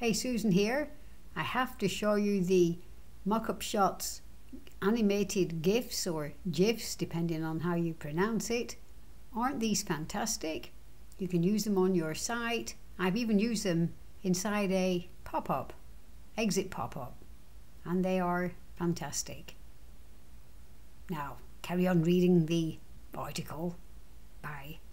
Hey, Susan here. I have to show you the MockupShots animated GIFs or GIFs, depending on how you pronounce it. Aren't these fantastic? You can use them on your site. I've even used them inside a pop-up, exit pop-up, and they are fantastic. Now, carry on reading the article. Bye.